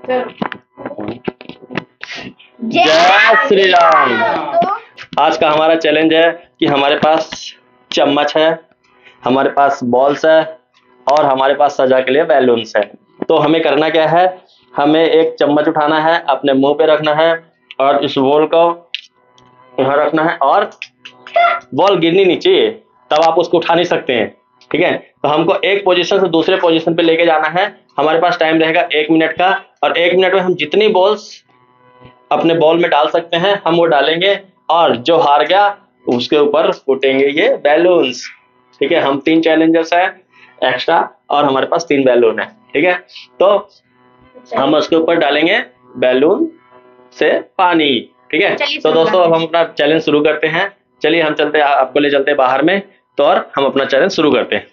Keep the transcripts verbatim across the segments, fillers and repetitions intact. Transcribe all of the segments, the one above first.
जय श्री राम। आज का हमारा चैलेंज है कि हमारे पास चम्मच है, हमारे पास बॉल्स है और हमारे पास सजा के लिए बैलून्स है। तो हमें करना क्या है, हमें एक चम्मच उठाना है, अपने मुंह पे रखना है और इस बॉल को यहाँ रखना है और बॉल गिरनी नीचे, तब आप उसको उठा नहीं सकते हैं। ठीक है, तो हमको एक पोजीशन से दूसरे पोजीशन पे लेके जाना है। हमारे पास टाइम रहेगा एक मिनट का और एक मिनट में हम जितनी बॉल्स अपने बॉल में डाल सकते हैं हम वो डालेंगे और जो हार गया उसके ऊपर फूटेंगे ये बैलून्स। ठीक है, हम तीन चैलेंजर्स हैं एक्स्ट्रा और हमारे पास तीन बैलून है। ठीक है, तो हम उसके ऊपर डालेंगे बैलून से पानी। ठीक है, तो दोस्तों अब हम अपना चैलेंज शुरू करते हैं। चलिए हम चलते हैं, आपको ले चलते हैं बाहर में, तो और हम अपना चैलेंज शुरू करते हैं।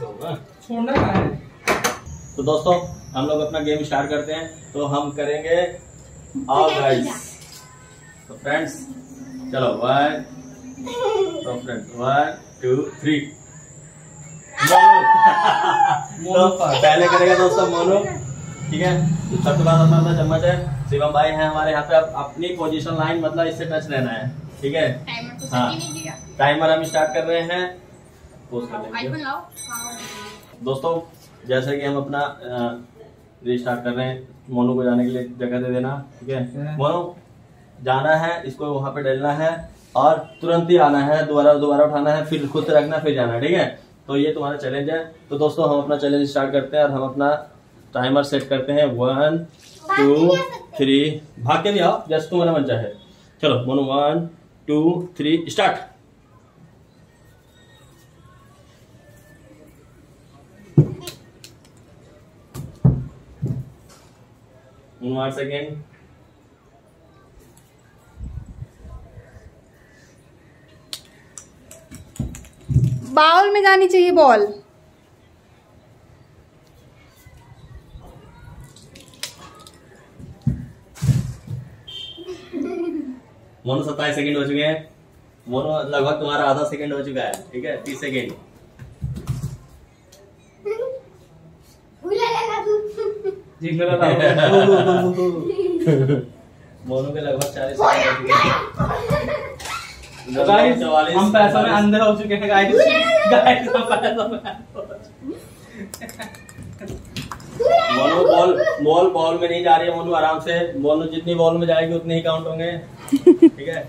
तो दोस्तों हम लोग अपना गेम स्टार्ट करते हैं। तो हम करेंगे ऑल गाइस। तो फ्रेंड्स चलो, वन तो फ्रेंड्स वन टू थ्री। तो पहले करेगा दोस्तों मोनू। ठीक है, सबके पास अपना अपना चम्मच है। शिवम भाई हैं हमारे यहाँ पे, अब अपनी पोजीशन लाइन मतलब इससे टच रहना है। ठीक है, हाँ टाइमर हम स्टार्ट कर रहे हैं। दोस्तों जैसे कि हम अपना रीस्टार्ट कर रहे हैं, मोनू को जाने के लिए जगह दे देना। ठीक है, मोनू जाना है, इसको वहां पे डालना है और तुरंत ही आना है, दोबारा दोबारा उठाना है, फिर खुद से रखना, फिर जाना है। ठीक है, तो ये तुम्हारा चैलेंज है। तो दोस्तों हम अपना चैलेंज स्टार्ट करते हैं और हम अपना टाइमर सेट करते हैं। वन टू थ्री, भाग के भी आओ जैसे तुम्हारा मन चाहे। चलो Monu, one two three start. One second. Bowl में जानी चाहिए बॉल। मोनू सत्ताईस सेकंड हो चुके हैं। मोनू लगभग तुम्हारा आधा सेकंड हो चुका है। ठीक है, तीस सेकंड। मोनू के लगभग चालीस सेकंड हो चुके हैं। गाइस हम पैसों में अंधे हो चुके हैं। गाइस गाइस हम पैसों में मोनू बॉल बॉल बॉल में नहीं जा रही है। मोनू आराम से, मोनू जितनी बॉल में जाएगी उतने ही काउंट होंगे। ठीक है,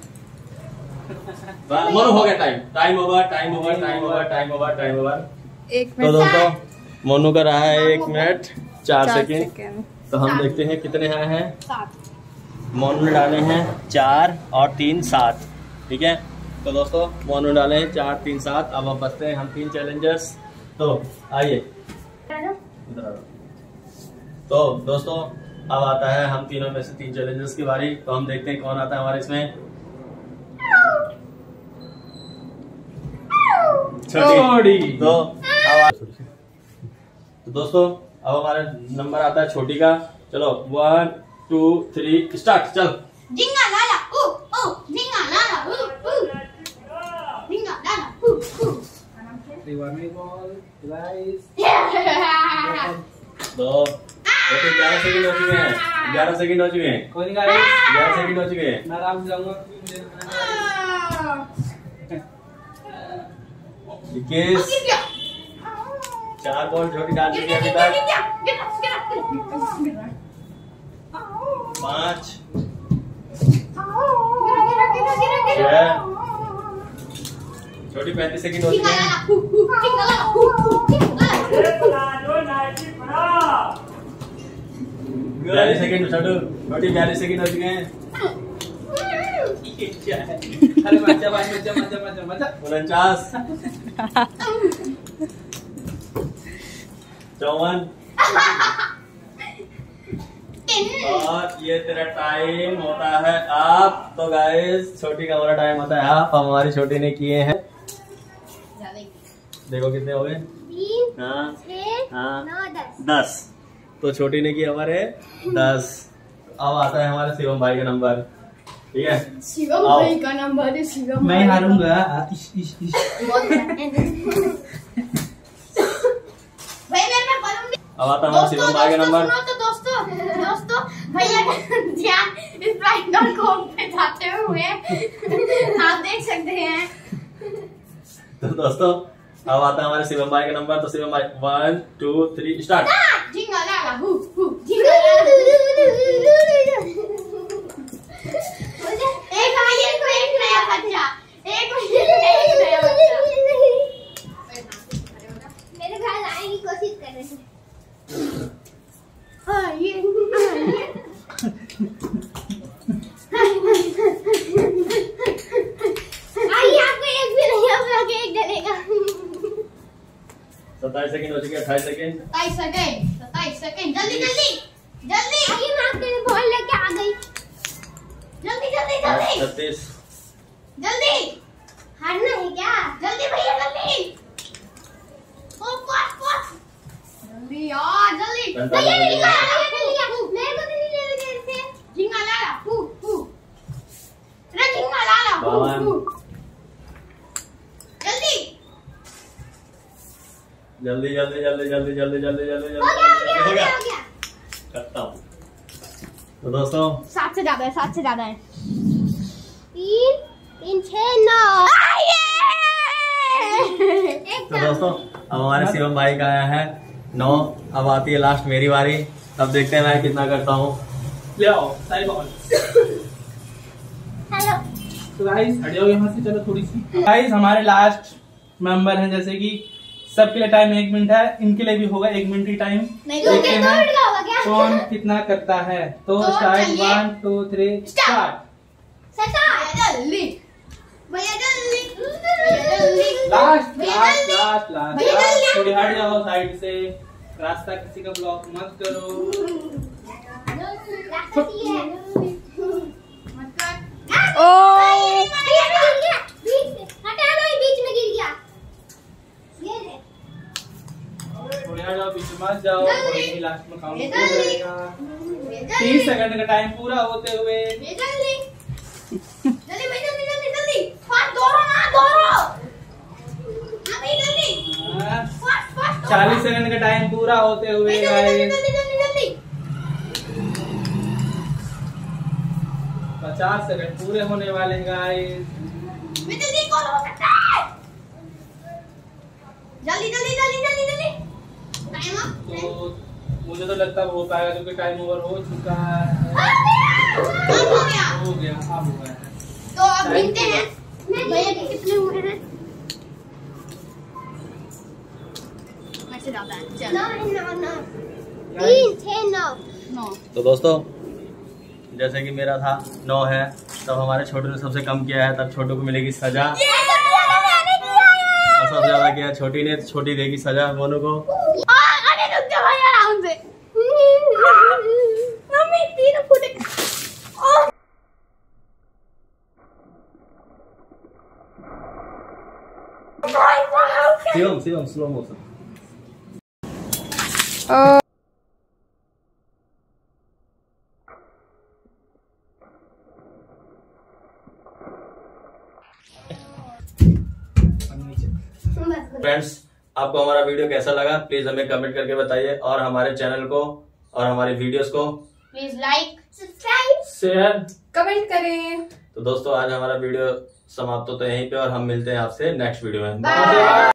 मोनू हो गया time. Time over, time over, time over, time over, time over. एक मिनट। तो दोस्तों मोनू का रहा है एक मिनट चार सेकेंड। तो हम देखते हैं कितने आए हैं। मोनू ने डाले हैं चार और तीन सात। ठीक है, तो दोस्तों मोनू डाले हैं चार तीन सात। अब अब बचते हैं हम तीन चैलेंजर्स। तो आइए, तो दोस्तों अब आता है हम तीनों में से तीन चैलेंजर्स की बारी। तो हम देखते हैं कौन आता है हमारे इसमें। छोटी। तो अब तो दोस्तों अब हमारा नंबर आता है छोटी का। चलो वन टू थ्री स्टार्ट। चल। जिंगा लाला ऊ ऊ, जिंगा लाला ऊ ऊ, जिंगा लाला ऊ ऊ। दो तो ग्यारह सेकंड हो चुके हैं। ग्यारह सेकंड हो चुके हैं। कोई नहीं गाइस, ग्यारह सेकंड हो चुके हैं। मैं आराम से जाऊंगा। इक्कीस। चार बॉल छोटी डाल दी है अभी तक। पाँच, छह, छोटी पैंतीस सेकंड हो चुके हैं। बयालीस सेकंड छोटू, छोटी बयालीस सेकंड हो चुके हैं। अरे मजा मजा मजा मजा मजा। उनचास, चौवन। और ये तेरा टाइम होता है आप। तो गाइस छोटी का हमारा टाइम होता है आप। हमारी छोटी ने किए हैं, देखो कितने हो गए। हाँ हाँ दस। तो छोटी ने किए हमारे दस। अब आता है हमारे शिवम भाई का नंबर। ठीक है, शिवम भाई का नंबर है। शिवम मैं हारूंगा। इश इश इश। भाई मैं मैं अब आता है हमारे शिवम भाई का नंबर। दोस्तों दोस्तों अब आता है हमारे शिवम भाई का नंबर। तो शिवम भाई वन टू थ्री स्टार्ट। झिंगा लाला हु हु झिंगा लाला एक आगे को एक नया बच्चा एक एक नया बच्चा मेरे घर लाने की कोशिश कर रहे हैं। हाँ ये आइए आपको एक भी नहीं अब आगे एक डलेगा। सत्ताईस सेकंड हो चुके, अट्ठाईस सेकंड, सत्ताईस सेकंड, सत्ताईस सेकंड, जल्दी जल्दी जल्दी। आइए मैं आपके लिए बॉल लेके आ गई। जल्दी जल्दी जल्दी छत्तीस, जल्दी। हारना है क्या? जल्दी भैया जल्दी। ओ पास पास जल्दी यार जल्दी। भैया ने निकाला भैया ने लिया। मेरे को तो नहीं ले रहे थे। झिंगा लाला हु हु रे झिंगा लाला हु हु जल्दी जल्दी जल्दी जल्दी जल्दी जल्दी जल्दी जल्दी हो गया हो गया हो गया। हो गया। करता हूँ। तो दोस्तों सात से ज्यादा है, सात से ज्यादा है। तीन तीन छह नौ। तो दोस्तों अब हमारे शिवम भाई का आया है नौ। अब आती है लास्ट मेरी बारी। अब देखते हैं मैं कितना करता हूँ। ले आओ सारी बॉल। हेलो तो गाइस हट जाओ यहाँ से, चलो थोड़ी सी। गाइस हमारे लास्ट मेंबर हैं, जैसे कि सबके लिए टाइम एक मिनट है, इनके लिए भी होगा एक मिनट ही टाइम। नहीं तो क्या दौड़ गया होगा क्या? कौन कितना करता है। तो तो स्टार्ट चलिए। One two three start. सटा जल्दी भैया जल्दी भैया जल्दी लास्ट भैया लास्ट जल्दी। लास्ट लास्ट भैया लास्ट जल्दी। थोड़ी हट जाओ साइड से, रास्ता किसी का ब्लॉक मत करो। रास्ता सही है। मत कर। ओ बीच में गिर गया, बीच में हटा दो, ये बीच में गिर गया। ये ले थोड़ी हट जाओ, बीच में मत जाओ। जल्दी। और यही लास्ट में काउंट हो जल्दी। जाएगा। भैया तीस जल्दी सेकंड का टाइम पूरा होते हुए भैया जल्दी जल्दी भैया जल्दी जल्दी जल्दी फास्ट दौड़ो ना दौड़ो। हाँ भैया जल्दी फास्ट फास्ट चालीस सेकंड का टाइम पूरा होते हुए जल्दी जल्दी गाइस जल्दी जल्दी जल्दी पचास सेकंड पूरे होने वाले हैं गाइस। मैं जल्दी कॉल हो सकता है। जल्दी जल्दी जल्दी जल्दी जल्दी टाइम अप। तो मुझे तो लगता है हो पाएगा क्योंकि टाइम ओवर हो चुका है। हो गया हो गया, अब हुआ है। तो अब गिनते हैं भैया के कितने हुए हैं। ऐसे ज्यादा है। चल नौ नौ नौ तीन छह नौ नौ। तो दोस्तों जैसे कि मेरा था नौ है, तब हमारे छोटू ने सबसे कम किया है, तब छोटू को मिलेगी सजा। ये सबसे ज्यादा मैंने किया है। और सबसे ज्यादा किया छोटी ने, तो छोटी देगी सजा दोनों को। अरे रुक जा भैया आराम से। मम्मी तीन foot. Shivam Shivam slow motion. Friends आपको हमारा वीडियो कैसा लगा प्लीज हमें कमेंट करके बताइए, और हमारे चैनल को और हमारे वीडियोस को please like subscribe share comment करें। तो दोस्तों आज हमारा वीडियो समाप्त होता है यहीं पे, और हम मिलते हैं आपसे नेक्स्ट वीडियो में। बाय।